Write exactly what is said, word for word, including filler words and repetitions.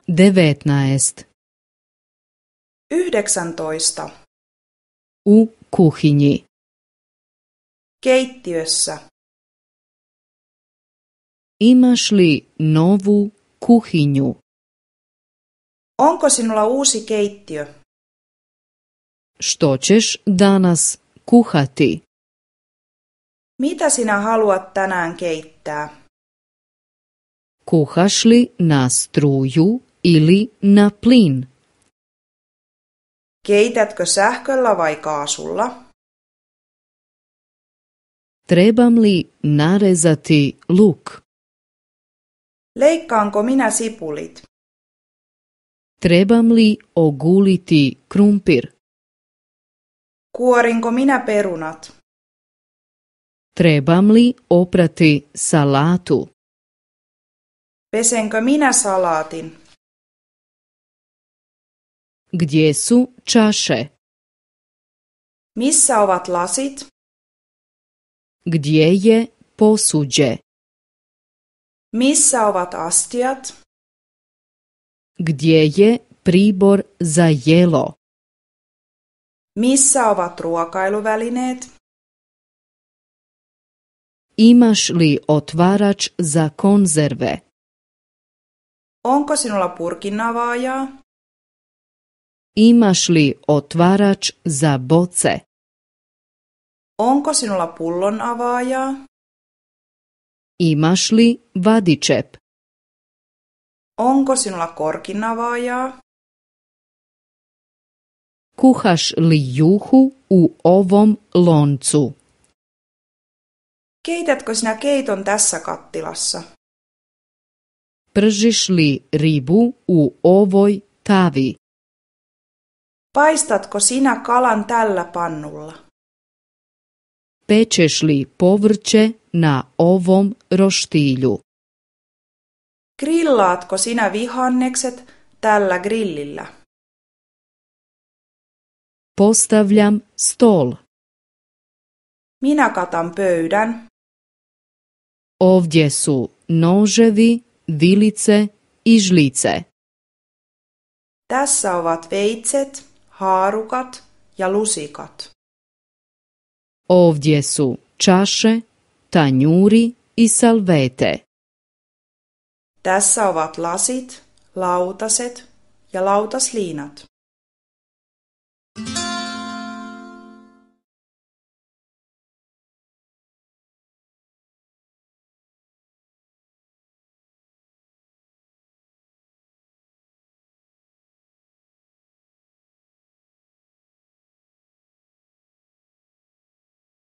devetnaest. Yhdeksäntoista. U kuhinji. Keittiössä. Imaš li novu kuhinju? Onko sinulla uusi keittiö? Što ćeš danas kuhati? Mitä sinä haluat tänään keittää? Kuhaš li na struju ili na plin? Keitätkö sähköllä vai kaasulla? Trebam li narezati luk? Leikkaanko minä sipulit? Trebam li oguliti krumpir? Kuorinko minä perunat? Trebam li oprati salatu? Pesenkö minä salaatin? Gdje su čaše? Missä ovat lasit? Gdje je posuđe? Missä ovat astiat? Gdje je pribor za jelo? Missä ovat ruokailuvälineet? Imaš li otvarač za konzerve? Onko sinulla purkinavaajaa? Imaš li otvarač za boce? Onko sinulla pullon avaajaa? Imaš li vadičep? Onko sinulla korkin avaajaa? Kuhaš li juhu u ovom loncu? Keitätkö sinä keiton tässä kattilassa? Pržiš li ribu u ovoj tavi? Paistatko sinä kalan tällä pannulla? Pečeš li povrće na ovom roštilju? Grillaatko sinä vihannekset tällä grillillä? Postavljam stol. Minä katan pöydän. Ovdje su noževi, vilice i žlice. Tässä ovat veitset, haarukat ja lusikat. Ovdje su čaše, tanjuri i salvete. Tässä ovat lasit, lautaset ja lautasliinat.